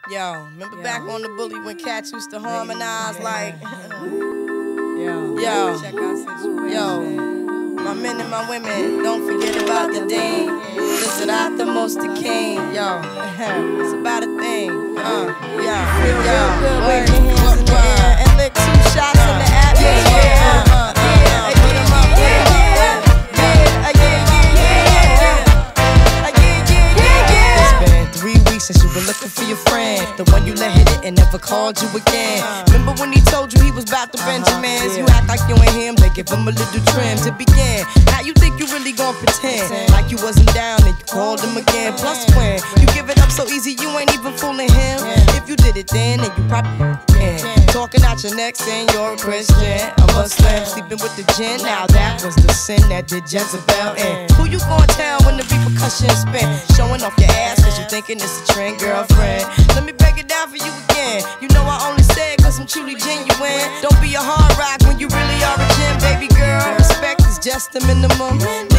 Yo, remember back on the bully when cats used to harmonize like, yo, my men and my women, don't forget about the dean. Listen out the most the king, yo. It's about a thing, feel real good, wave your hands in the air and lick 2 shots in the atmosphere. Since you were looking for your friend, the one you let hit it and never called you again. Remember when he told you he was about to Benjamins? You act like you ain't him, they give him a little trim to begin. How you think you really gon' pretend like you wasn't down and you called him again? Plus when you give it up so easy, you ain't even fooling him. If you did it then you probably can. Talking out your neck saying you're a Christian, a Muslim, sleeping with the gin. Now that was the sin that did Jezebel in. Who you gon' tell when the repercussions spin? Showing off your ass cause you thinking it's a trend, girlfriend. Let me break it down for you again. You know I only say it cause I'm truly genuine. Don't be a hard rock when you really are a gem, baby girl. Respect is just the minimum.